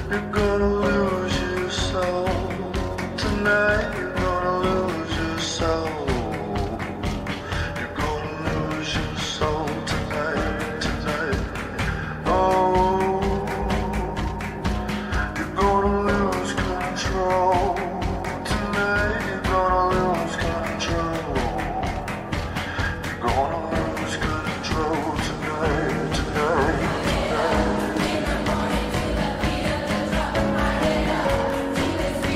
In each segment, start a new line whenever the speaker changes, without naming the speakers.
You're gonna lose your soul tonight. You're gonna lose your soul. You're gonna lose your soul tonight, tonight. Oh, you're gonna lose control tonight. You're gonna lose control. You're gonna lose control tonight, tonight, tonight.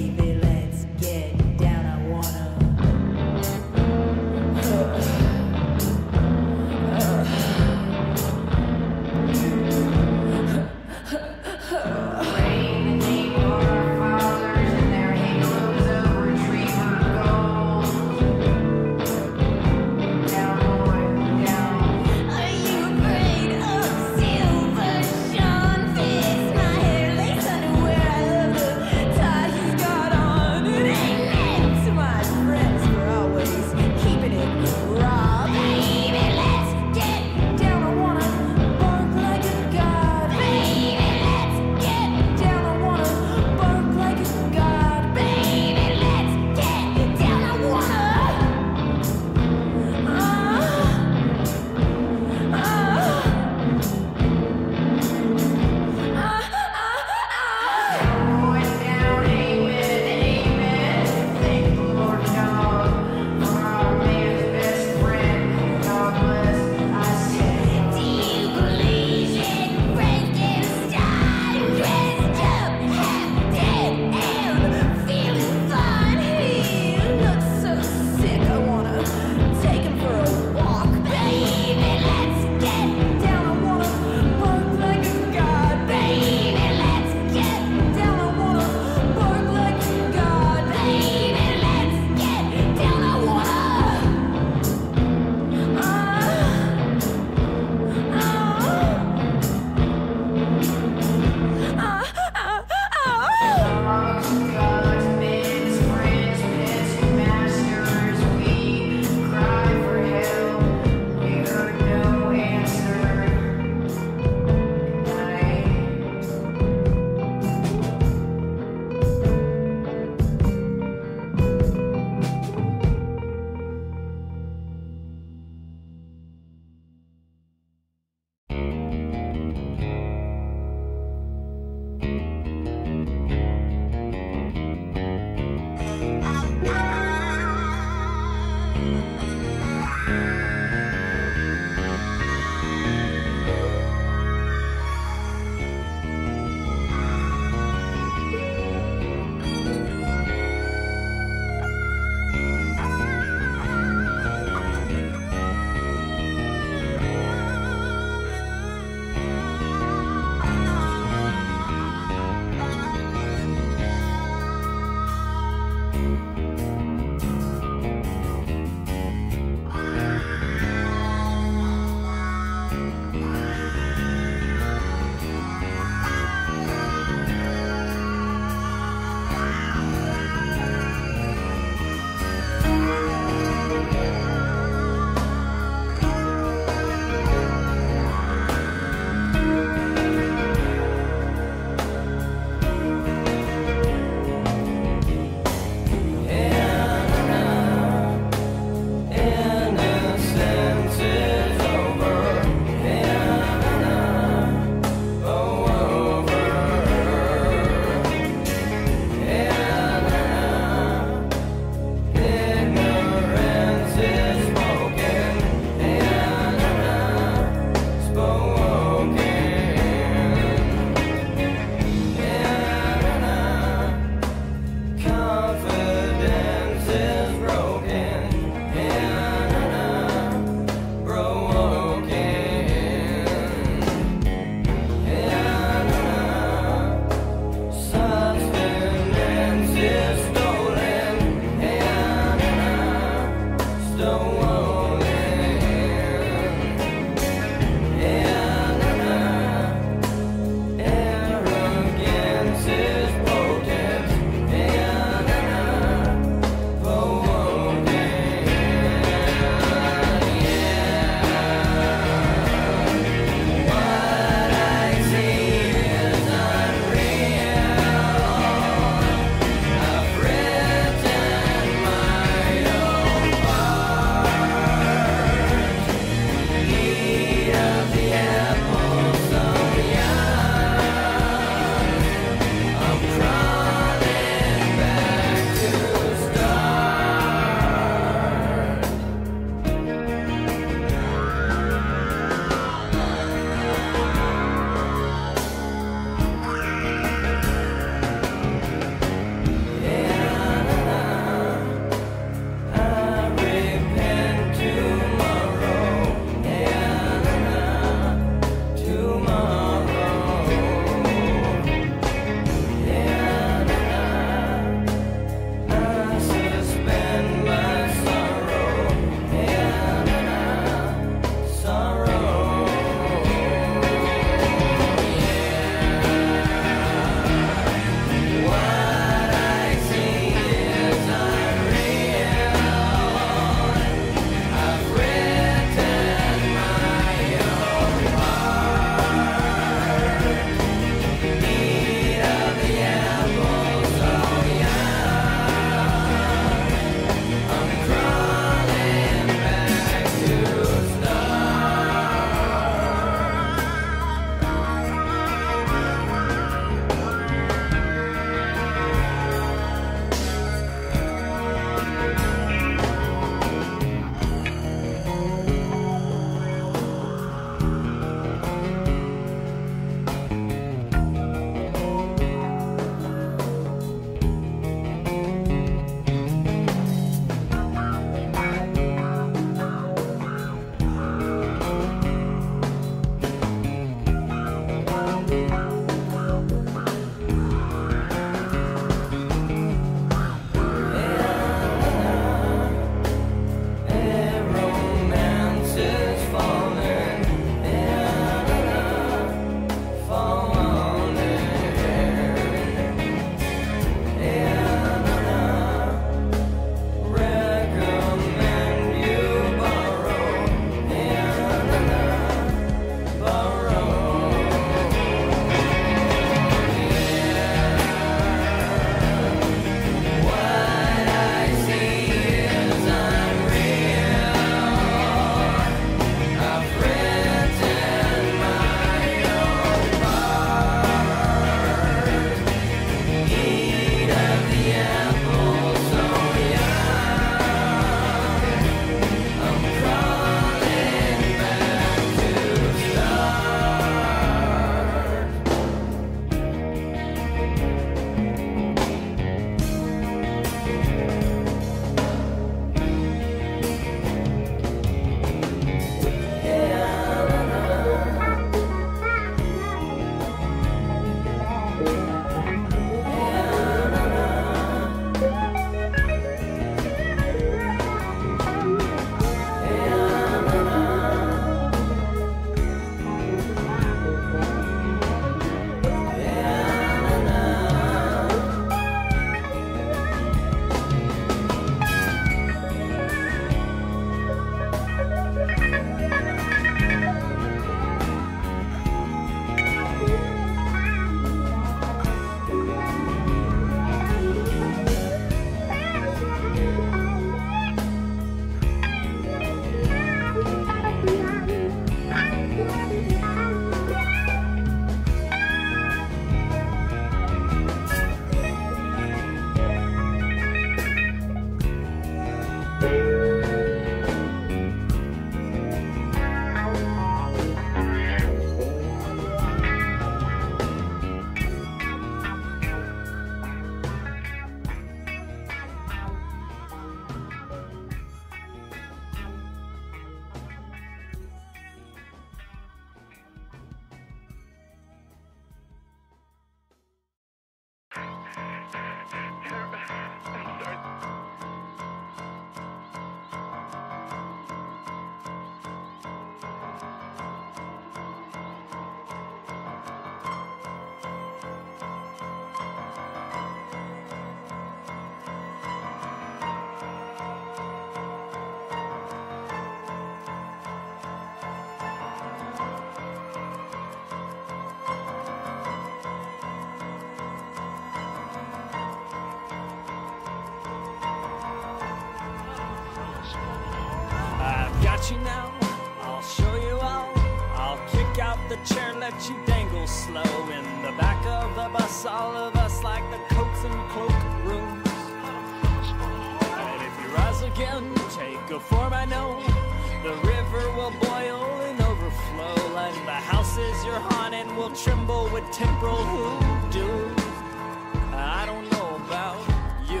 Watch you now, I'll show you all. I'll kick out the chair, let you dangle slow. In the back of the bus, all of us like the coats and cloak rooms. And if you rise again, take a form I know. The river will boil and overflow, and the houses you're haunted will tremble with temporal hoodoo. I don't know about you,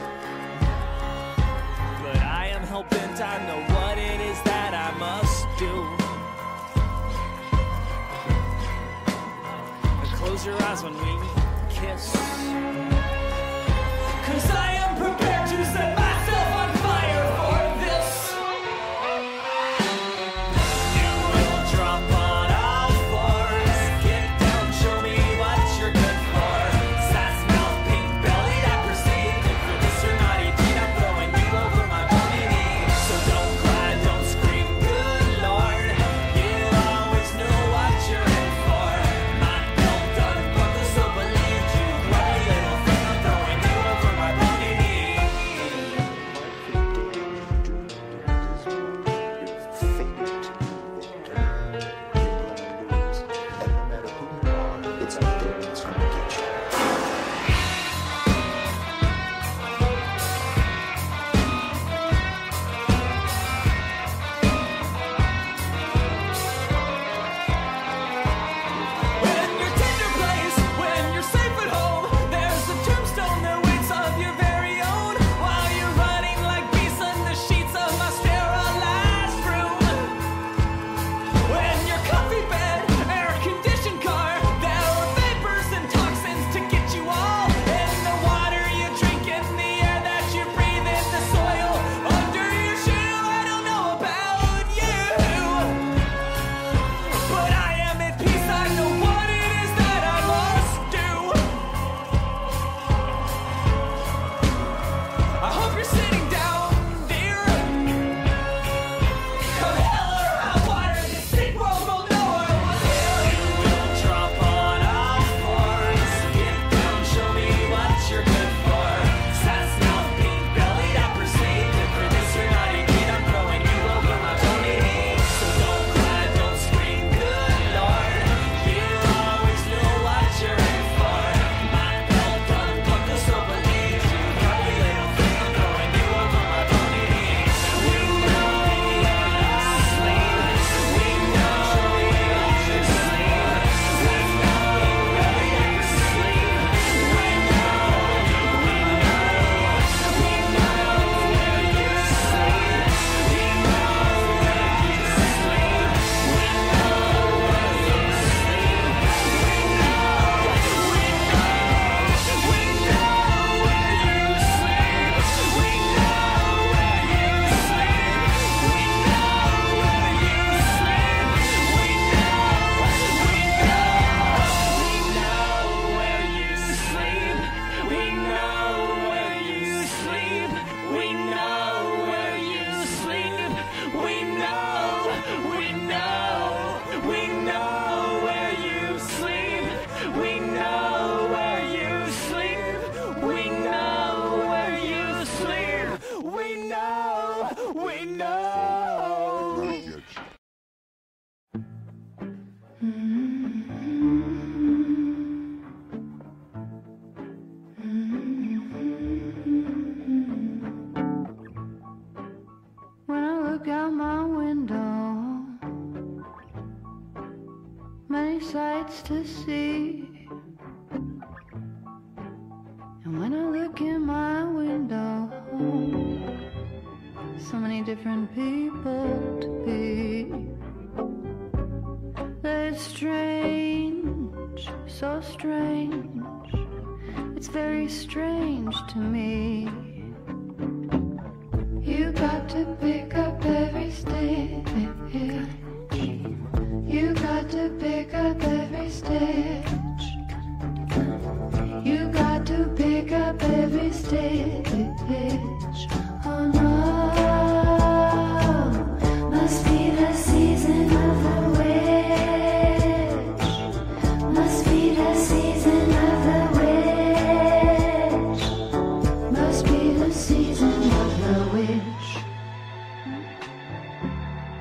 but I am hell-bent, I know what it is that I must do. And close your eyes when we kiss, 'cause I am prepared to set myself on fire for this. You will drop on all fours, get down, show me what you're good for. Sass mouth, pink bellied, I proceed. For this you're not eating, I'm throwing you over my bony knee. So don't cry, don't scream, good Lord. You always know what you're in for. My belt done, but the so believed you. Grubby little thing, I'm throwing you over my bony knee.
It's out there, it's gonna get you.
When you're tender place, when you're safe at home, there's a tombstone that waits of your very own. While you're running like beasts on the sheets of my sterilized room. When your comfy bed, air-conditioned car, there are vapors and toxins to get you all. In the water you drink, in the air that you breathe, in the soil under your shoe. I don't know about you, but I am at peace, I know what it is that I must do. I hope you're sitting down, dear. Come hell or high water, the sick world will know I was here. You will drop on all fours, get down, show me what you're good for. Sass mouth, pink bellied, I proceed. For this you're not eating, I'm throwing you over my bony knee. So don't cry, don't scream, good Lord. You always know what you're in for. My belt done, but the so believed you. Grubby little thing, I'm throwing you over my bony knee. We know where you sleep. We know where you sleep. We know where you sleep. We know where you sleep. We know where you sleep. We know where you sleep. We
When I look out my window, many sights to see. And when I look in my window, so many different people to be. That it's strange, so strange. It's very strange to me. You got to pick up every stitch. You got to pick up every stitch. You got to pick up every stitch. Oh no, must be the season of the witch. Must be the season of the witch. Must be the season of the witch.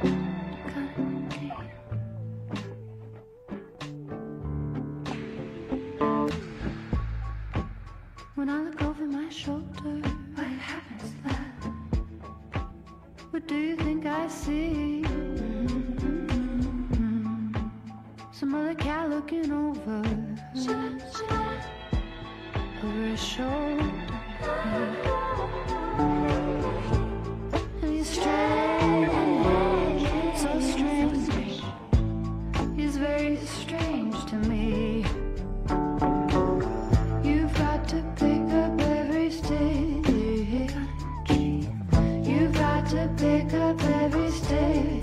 look over my shoulder, what happens then? What do you think I see? Some other cat looking over his shoulder. And he's strange, so strange. He's very strange to me. You've got to pick up every stitch. You've got to pick up every stitch.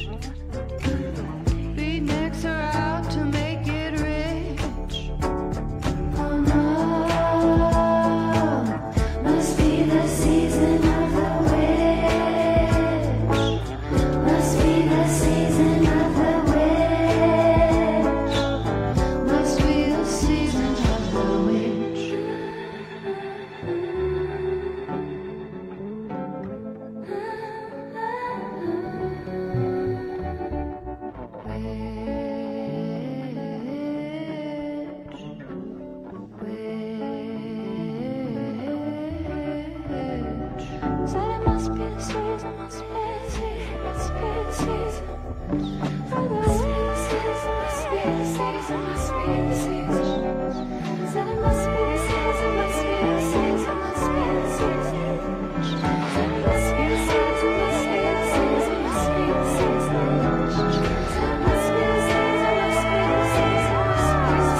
Beatniks are out to make it rich. Oh no, must be the season of the witch. Must be the season of the witch. Must be the season of the witch. Said it must be the season, must be the season, must be the season. For the season, must be the season, must be the season. Said it must be the season, must be the season, must be the season. Said it must be the season, must be the season, must be the season. Said it must be the season, must be the season, must be the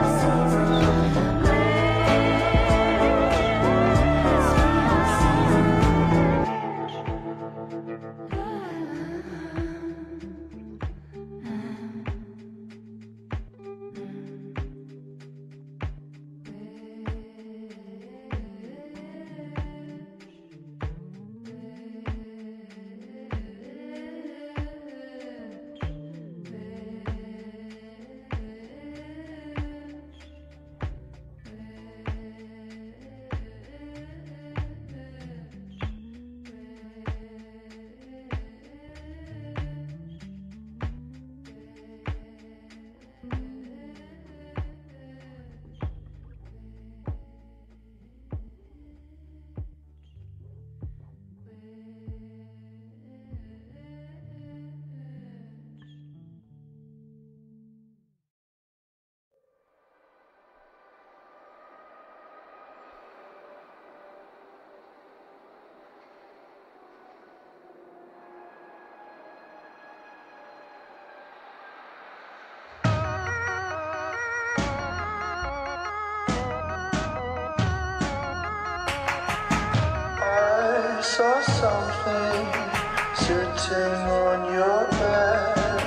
I saw something sitting on your bed.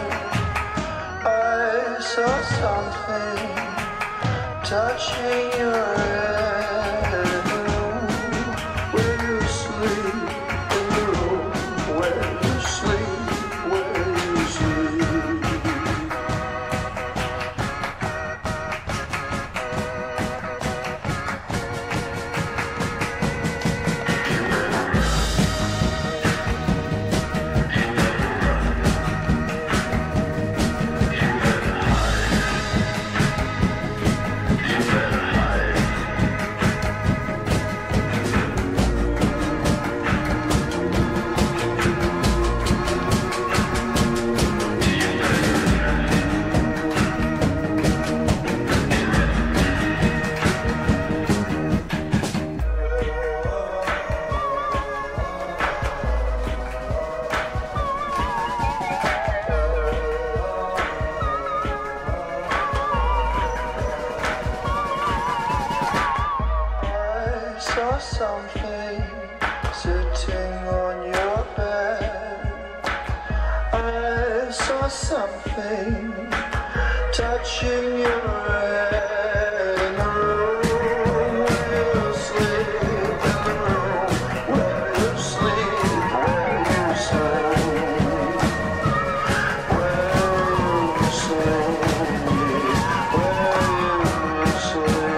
I saw something touching your head in the room where you sleep. In the room where you sleep, where you sleep. Saw something sitting on your bed. I saw something touching your head in the room where you sleep. In the room where you sleep, where you sleep, where you sleep, where you sleep.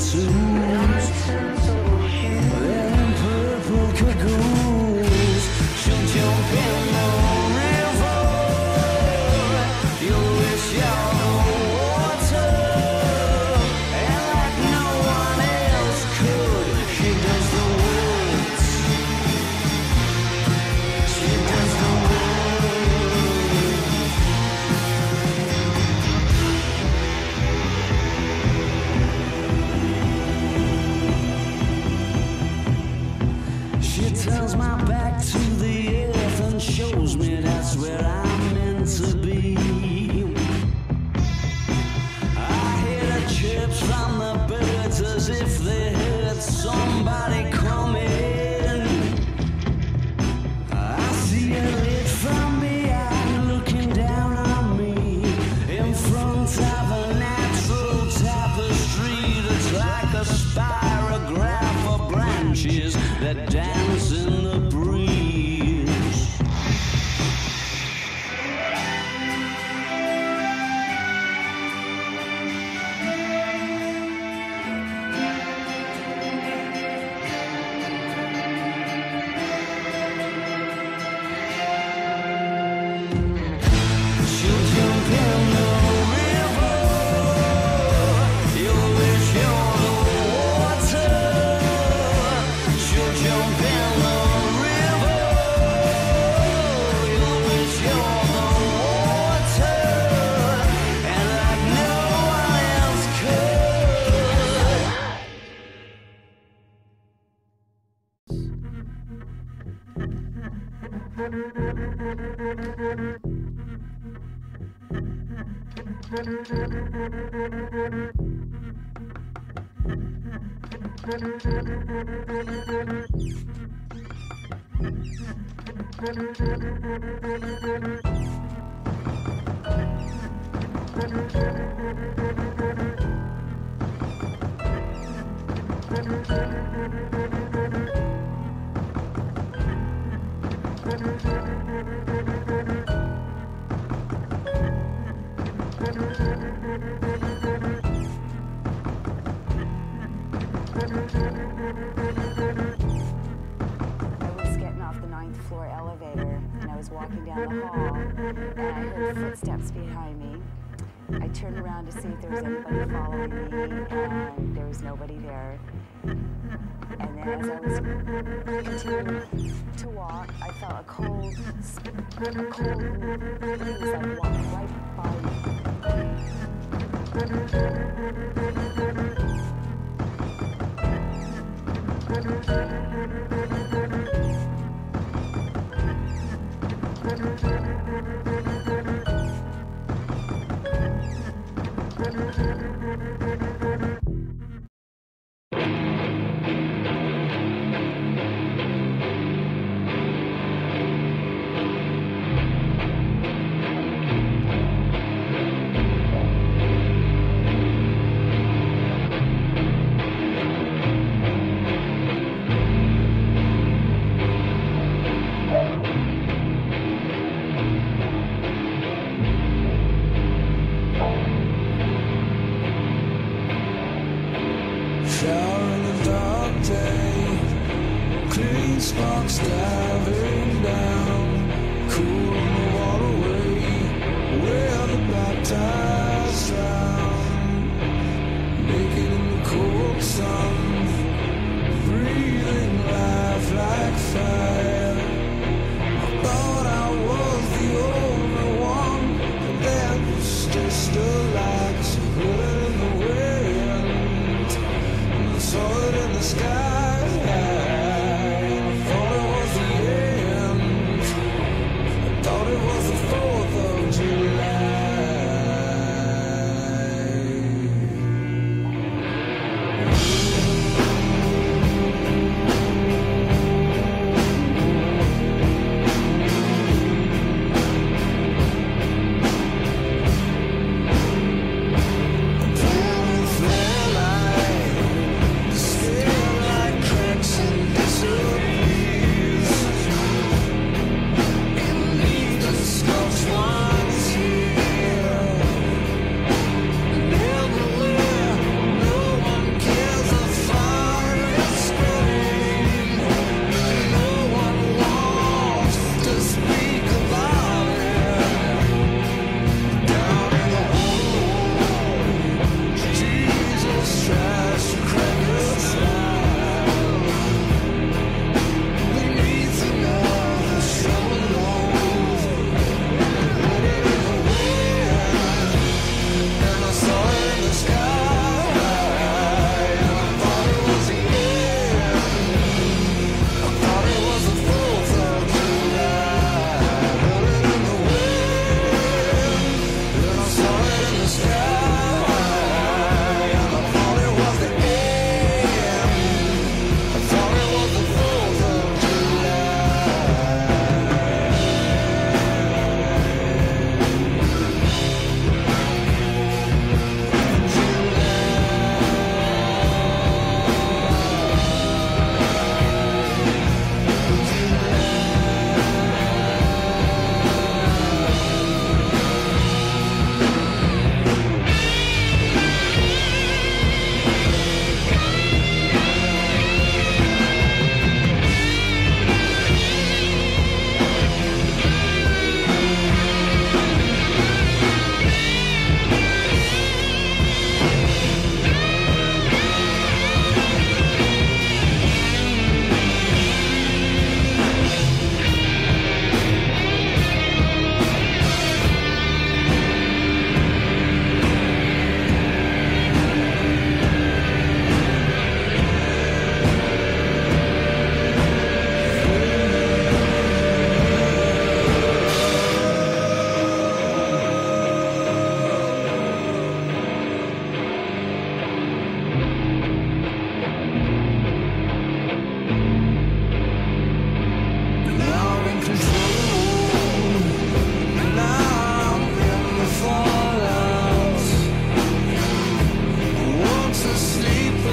suits. They're in purple cagoons. She'll jump in the river. You'll wish you're the water. And like no one else could, she does the woods. She does the woods. She turns my back to the earth and shows me that's where I'm meant to be. I hear the chirps from the birds as if they heard somebody coming. I see a lit from behind looking down on me in front of a natural tapestry that's like a spirograph of branches that dance in the breeze. She'll jump in the river. You'll wish you're the water. She'll jump in the river. You'll wish you're the water. And like no one else could.
I was getting off the 9th floor elevator and I was walking down the hall and I heard footsteps behind me. I turned around to see if there was anybody following me and there was nobody there. And then as I was continuing to walk, I felt a cold breeze like walk right by
Shower in the dark day, clean sparks diving down, cool on the waterway, where the baptized drown, naked in the cold sun, breathing life like fire. I thought I was the only one, but that was just a light, so put it in the wind. Saw it in the sky. I thought it was the end. I thought it was the 4th of July.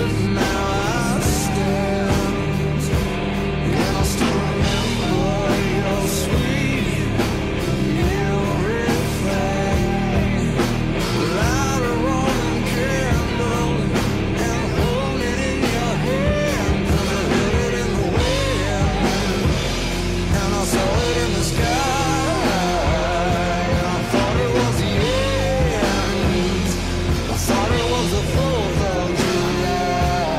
Thought it was the 4th of July.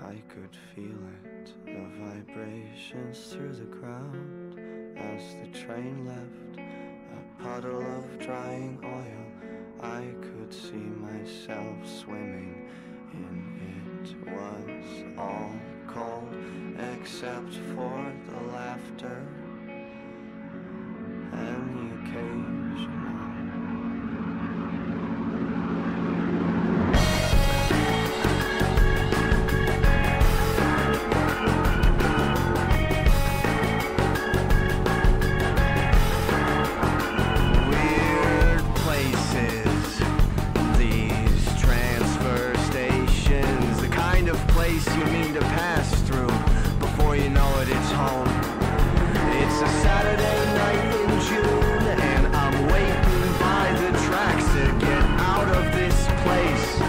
I could feel it, the vibrations through the ground as the train left. A puddle of drying oil, I could see myself swimming in it. Was all cold except for the laughter and the occasional you mean to pass through before you know it, it's home. It's a Saturday night in June, and I'm waiting by the tracks to get out of this place.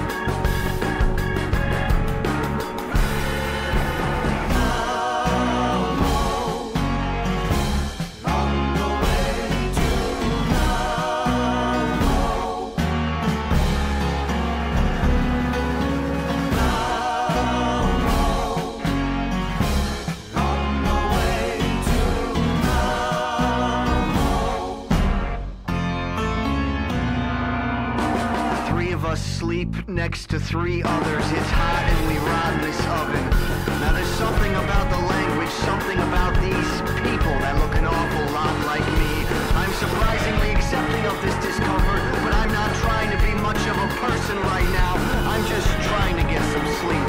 Sleep next to three others. It's hot and we rot in this oven. Now there's something about the language, something about these people that look an awful lot like me. I'm surprisingly accepting of this discomfort, but I'm not trying to be much of a person right now. I'm just trying to get some sleep.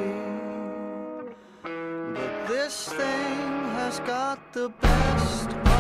This thing has got the best